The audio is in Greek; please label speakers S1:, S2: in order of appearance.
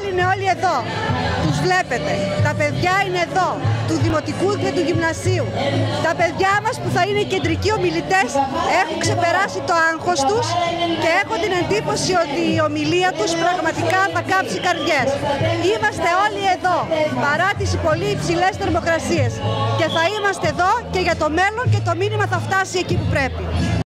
S1: πάλι είναι όλοι εδώ. Τους βλέπετε. Τα παιδιά είναι εδώ, του Δημοτικού και του Γυμνασίου. Τα παιδιά μας που θα είναι οι κεντρικοί ομιλητές έχουν ξεπεράσει το άγχος τους και έχω την εντύπωση ότι η ομιλία τους πραγματικά θα κάψει καρδιές. Είμαστε όλοι εδώ, παρά τις πολύ υψηλές θερμοκρασίες. Και θα είμαστε εδώ και για το μέλλον και το μήνυμα θα φτάσει εκεί που πρέπει.